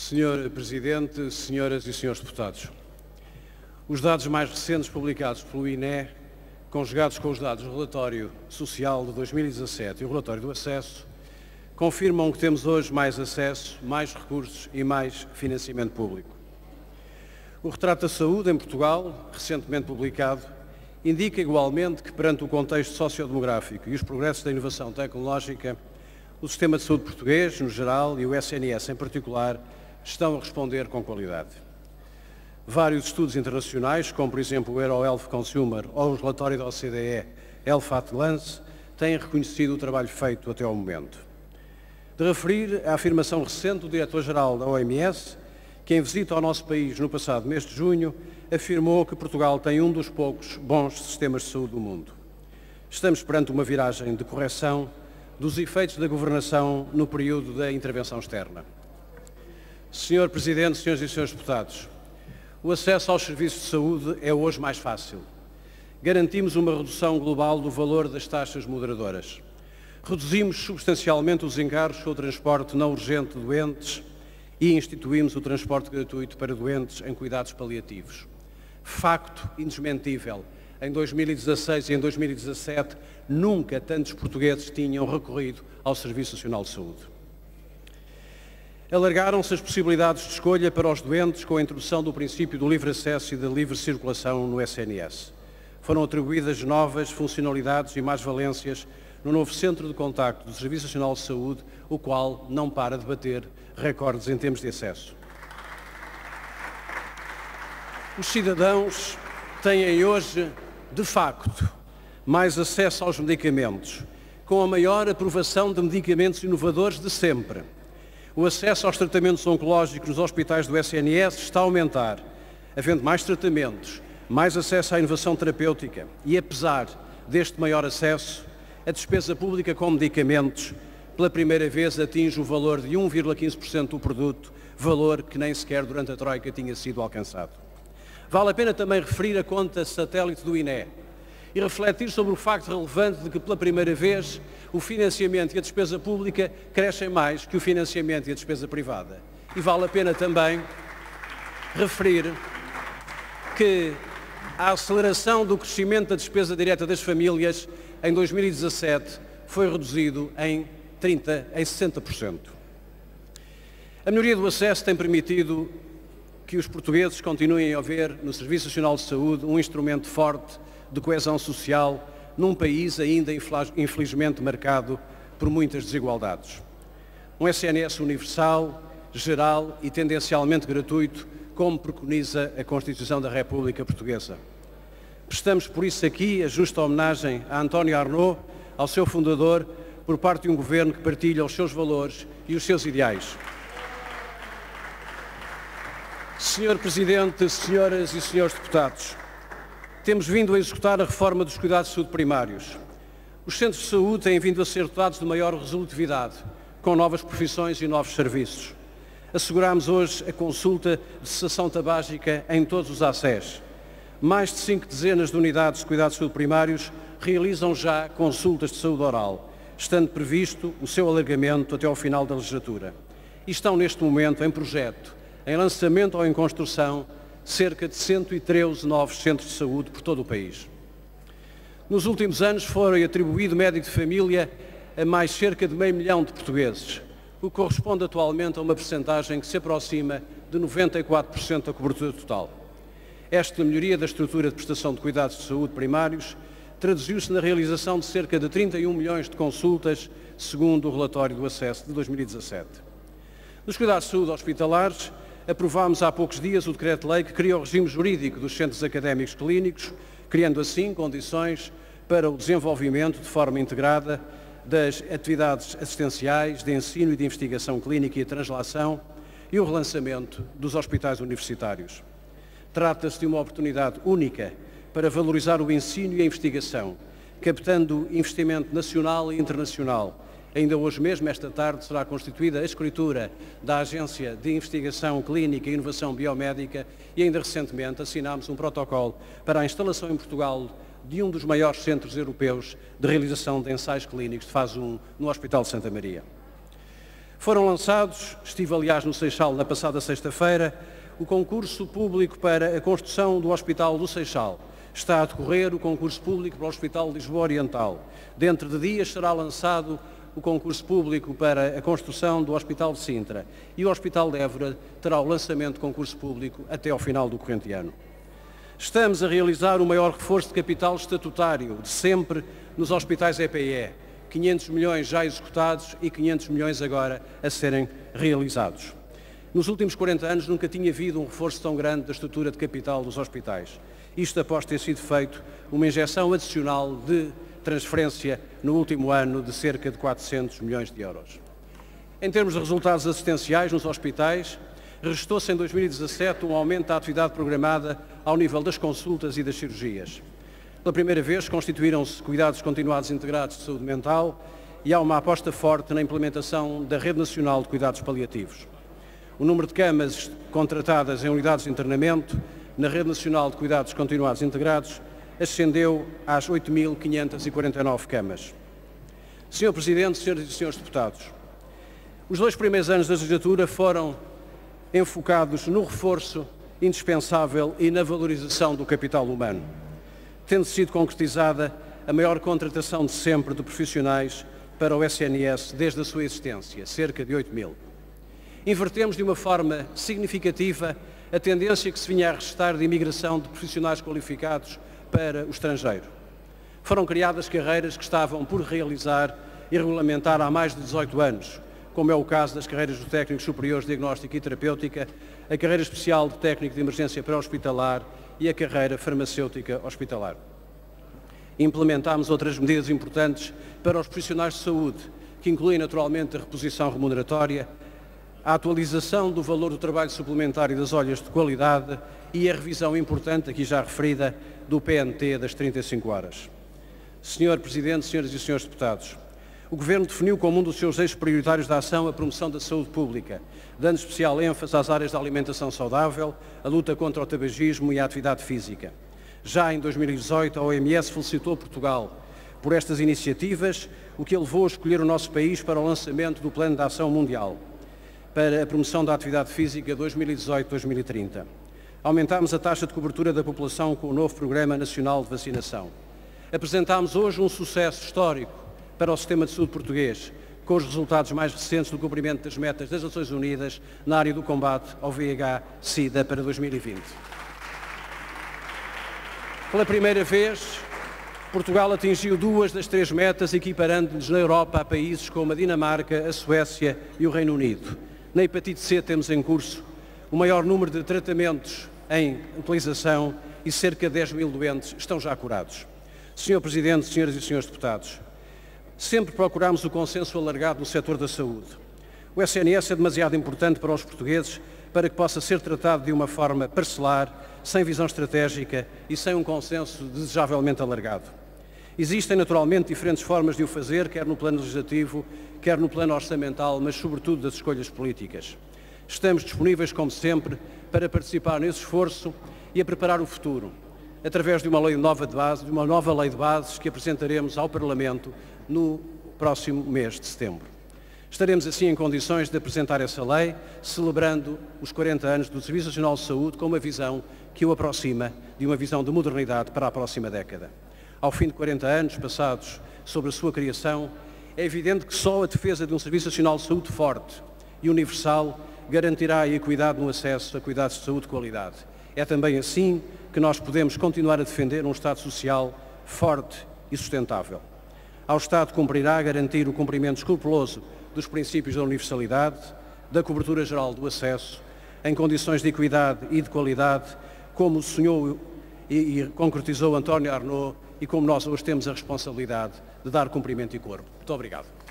Senhor Presidente, senhoras e senhores deputados, os dados mais recentes publicados pelo INE, conjugados com os dados do relatório social de 2017 e o relatório do acesso, confirmam que temos hoje mais acesso, mais recursos e mais financiamento público. O retrato da saúde em Portugal, recentemente publicado, indica igualmente que, perante o contexto sociodemográfico e os progressos da inovação tecnológica, o sistema de saúde português, no geral, e o SNS em particular, estão a responder com qualidade. Vários estudos internacionais, como por exemplo o EuroHealth Consumer ou o relatório da OCDE Health Atlas, têm reconhecido o trabalho feito até ao momento. De referir a afirmação recente do diretor-geral da OMS, que em visita ao nosso país no passado mês de junho, afirmou que Portugal tem um dos poucos bons sistemas de saúde do mundo. Estamos perante uma viragem de correção dos efeitos da governação no período da intervenção externa. Senhor Presidente, senhoras e senhores deputados, o acesso aos serviços de saúde é hoje mais fácil. Garantimos uma redução global do valor das taxas moderadoras. Reduzimos substancialmente os encargos com o transporte não urgente de doentes e instituímos o transporte gratuito para doentes em cuidados paliativos. Facto indesmentível, em 2016 e em 2017, nunca tantos portugueses tinham recorrido ao Serviço Nacional de Saúde. Alargaram-se as possibilidades de escolha para os doentes com a introdução do princípio do livre acesso e da livre circulação no SNS. Foram atribuídas novas funcionalidades e mais-valências no novo Centro de Contacto do Serviço Nacional de Saúde, o qual não para de bater recordes em termos de acesso. Os cidadãos têm hoje, de facto, mais acesso aos medicamentos, com a maior aprovação de medicamentos inovadores de sempre. O acesso aos tratamentos oncológicos nos hospitais do SNS está a aumentar, havendo mais tratamentos, mais acesso à inovação terapêutica e, apesar deste maior acesso, a despesa pública com medicamentos, pela primeira vez, atinge o valor de 1,15% do produto, valor que nem sequer durante a Troika tinha sido alcançado. Vale a pena também referir a conta satélite do INE e refletir sobre o facto relevante de que, pela primeira vez, o financiamento e a despesa pública crescem mais que o financiamento e a despesa privada. E vale a pena também referir que a aceleração do crescimento da despesa direta das famílias em 2017 foi reduzido em 60%. A melhoria do acesso tem permitido que os portugueses continuem a ver no Serviço Nacional de Saúde um instrumento forte de coesão social num país ainda infelizmente marcado por muitas desigualdades. Um SNS universal, geral e tendencialmente gratuito, como preconiza a Constituição da República Portuguesa. Prestamos por isso aqui a justa homenagem a António Arnaud, ao seu fundador, por parte de um governo que partilha os seus valores e os seus ideais. Senhor Presidente, senhoras e senhores deputados, temos vindo a executar a reforma dos cuidados de saúde primários. Os centros de saúde têm vindo a ser dotados de maior resolutividade, com novas profissões e novos serviços. Asseguramos hoje a consulta de cessação tabágica em todos os ACES. Mais de 5 dezenas de unidades de cuidados de saúde primários realizam já consultas de saúde oral, estando previsto o seu alargamento até ao final da legislatura. E estão neste momento em projeto, em lançamento ou em construção, cerca de 113 novos centros de saúde por todo o país. Nos últimos anos foram atribuído médico de família a mais cerca de 500 mil de portugueses, o que corresponde atualmente a uma percentagem que se aproxima de 94% da cobertura total. Esta melhoria da estrutura de prestação de cuidados de saúde primários traduziu-se na realização de cerca de 31 milhões de consultas, segundo o relatório do acesso de 2017. Nos cuidados de saúde hospitalares, aprovámos há poucos dias o decreto-lei que cria o regime jurídico dos centros académicos clínicos, criando assim condições para o desenvolvimento de forma integrada das atividades assistenciais, de ensino e de investigação clínica e de translação e o relançamento dos hospitais universitários. Trata-se de uma oportunidade única para valorizar o ensino e a investigação, captando investimento nacional e internacional. Ainda hoje mesmo, esta tarde, será constituída a escritura da Agência de Investigação Clínica e Inovação Biomédica e ainda recentemente assinámos um protocolo para a instalação em Portugal de um dos maiores centros europeus de realização de ensaios clínicos de fase 1 no Hospital de Santa Maria. Foram lançados, estive aliás no Seixal na passada sexta-feira, o concurso público para a construção do Hospital do Seixal. Está a decorrer o concurso público para o Hospital de Lisboa Oriental. Dentro de dias será lançado o concurso público para a construção do Hospital de Sintra. E o Hospital de Évora terá o lançamento do concurso público até ao final do corrente ano. Estamos a realizar o maior reforço de capital estatutário de sempre nos hospitais EPE. 500 milhões já executados e 500 milhões agora a serem realizados. Nos últimos 40 anos nunca tinha havido um reforço tão grande da estrutura de capital dos hospitais. Isto após ter sido feito uma injeção adicional de transferência no último ano de cerca de 400 milhões de euros. Em termos de resultados assistenciais nos hospitais, registrou-se em 2017 um aumento da atividade programada ao nível das consultas e das cirurgias. Pela primeira vez constituíram-se cuidados continuados integrados de saúde mental e há uma aposta forte na implementação da Rede Nacional de Cuidados Paliativos. O número de camas contratadas em unidades de internamento na Rede Nacional de Cuidados Continuados Integrados ascendeu às 8.549 camas. Sr. Presidente, Senhoras e Senhores Deputados, os 2 primeiros anos da legislatura foram enfocados no reforço indispensável e na valorização do capital humano, tendo sido concretizada a maior contratação de sempre de profissionais para o SNS desde a sua existência, cerca de 8.000. Invertemos de uma forma significativa a tendência que se vinha a registrar de imigração de profissionais qualificados para o estrangeiro. Foram criadas carreiras que estavam por realizar e regulamentar há mais de 18 anos, como é o caso das carreiras do Técnico Superior de Diagnóstica e Terapêutica, a carreira especial de Técnico de Emergência Pré-Hospitalar e a carreira farmacêutica hospitalar. Implementámos outras medidas importantes para os profissionais de saúde, que incluem naturalmente a reposição remuneratória, a atualização do valor do trabalho suplementar e das horas de qualidade e a revisão importante, aqui já referida, do PNT das 35 horas. Senhor Presidente, Senhoras e Senhores Deputados, o Governo definiu como um dos seus eixos prioritários de ação a promoção da saúde pública, dando especial ênfase às áreas da alimentação saudável, a luta contra o tabagismo e a atividade física. Já em 2018, a OMS felicitou Portugal por estas iniciativas, o que a levou a escolher o nosso país para o lançamento do Plano de Ação Mundial para a promoção da atividade física 2018-2030. Aumentámos a taxa de cobertura da população com o novo Programa Nacional de Vacinação. Apresentámos hoje um sucesso histórico para o sistema de saúde português, com os resultados mais recentes do cumprimento das metas das Nações Unidas na área do combate ao VIH-Sida para 2020. Pela primeira vez, Portugal atingiu 2 das 3 metas, equiparando-nos na Europa a países como a Dinamarca, a Suécia e o Reino Unido. Na hepatite C temos em curso o maior número de tratamentos em utilização e cerca de 10.000 doentes estão já curados. Sr. Presidente, Senhoras e Senhores Deputados, sempre procuramos o consenso alargado no setor da saúde. O SNS é demasiado importante para os portugueses para que possa ser tratado de uma forma parcelar, sem visão estratégica e sem um consenso desejavelmente alargado. Existem naturalmente diferentes formas de o fazer, quer no plano legislativo, quer no plano orçamental, mas sobretudo das escolhas políticas. Estamos disponíveis, como sempre, para participar nesse esforço e a preparar o futuro, através de uma nova lei de bases que apresentaremos ao Parlamento no próximo mês de setembro. Estaremos assim em condições de apresentar essa lei, celebrando os 40 anos do Serviço Nacional de Saúde com uma visão que o aproxima de uma visão de modernidade para a próxima década. Ao fim de 40 anos passados sobre a sua criação, é evidente que só a defesa de um Serviço Nacional de Saúde forte e universal garantirá a equidade no acesso a cuidados de saúde de qualidade. É também assim que nós podemos continuar a defender um Estado Social forte e sustentável. Ao Estado cumprirá garantir o cumprimento escrupuloso dos princípios da universalidade, da cobertura geral do acesso, em condições de equidade e de qualidade, como sonhou e concretizou António Arnaud e como nós hoje temos a responsabilidade de dar cumprimento e corpo. Muito obrigado.